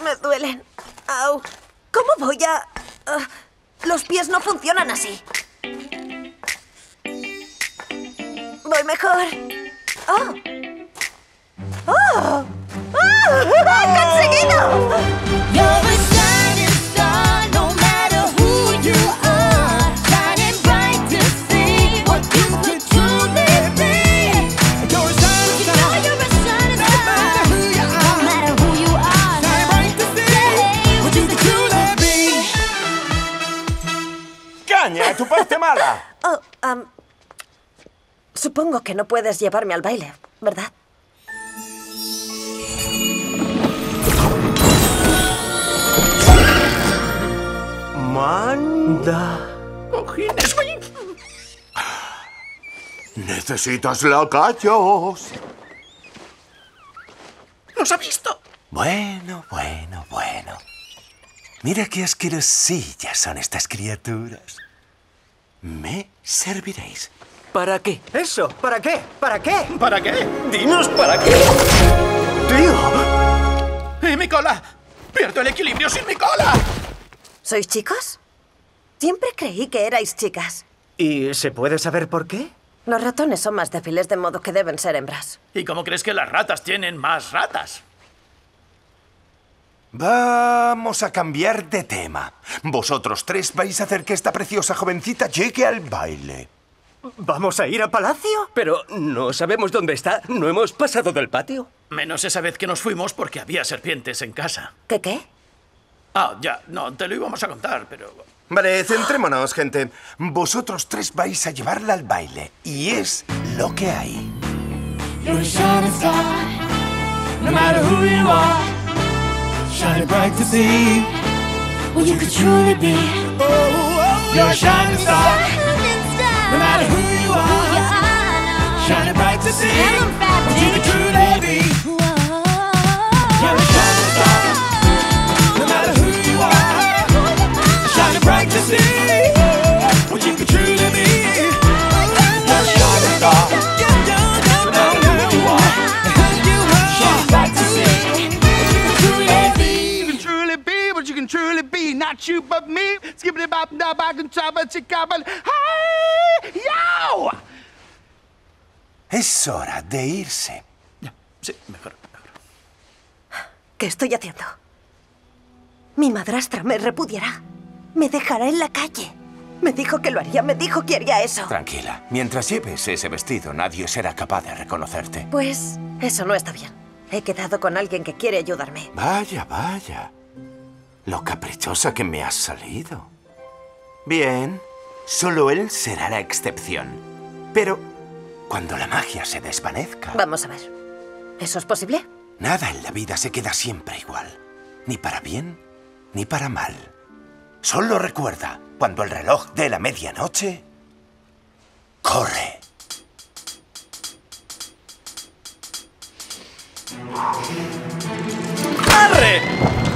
Me duelen. Au. ¿Cómo voy a...? Los pies no funcionan así. Voy mejor. ¡Oh! ¡Oh! ¡Oh! ¡Conseguido! ¡Caña, tu parte mala! Oh, supongo que no puedes llevarme al baile, ¿verdad? ¡Manda! ¡Cojines! ¡Necesitas lacayos! ¡Nos ha visto! Bueno. Mira qué asquerosillas son estas criaturas. Me serviréis. ¿Para qué? Eso, ¿para qué? ¿Para qué? ¿Para qué? ¡Dinos para qué! ¡Tío! ¡Y mi cola! ¡Pierdo el equilibrio sin mi cola! ¿Sois chicos? Siempre creí que erais chicas. ¿Y se puede saber por qué? Los ratones son más débiles, de modo que deben ser hembras. ¿Y cómo crees que las ratas tienen más ratas? Vamos a cambiar de tema. Vosotros tres vais a hacer que esta preciosa jovencita llegue al baile. ¿Vamos a ir a palacio? Pero no sabemos dónde está. ¿No hemos pasado del patio? Menos esa vez que nos fuimos porque había serpientes en casa. ¿Qué? Ah, ya, no, te lo íbamos a contar, pero... Vale, centrémonos, gente. Vosotros tres vais a llevarla al baile. Y es lo que hay. You're a shining star, no matter who you are. Shining bright to see what you could truly be. You're a shining star, no matter who you are. Shining bright to see what you could truly be. You're a shining star, no matter who you are. Shining bright to see what you could truly be. You're a shining star, no matter who you are. Shining bright to see what you could truly be. Truly be, not you but me. Skippity bop, da bop, and chop, chica, but hey, yo! Es hora de irse. Ya, sí, mejor. ¿Qué estoy haciendo? Mi madrastra me repudiará. Me dejará en la calle. Me dijo que lo haría, me dijo que haría eso. Tranquila. Mientras lleves ese vestido, nadie será capaz de reconocerte. Pues eso no está bien. He quedado con alguien que quiere ayudarme. Vaya. Lo caprichosa que me has salido. Bien, solo él será la excepción. Pero cuando la magia se desvanezca... Vamos a ver. ¿Eso es posible? Nada en la vida se queda siempre igual. Ni para bien, ni para mal. Solo recuerda, cuando el reloj dé la medianoche... ¡corre! ¡Arre!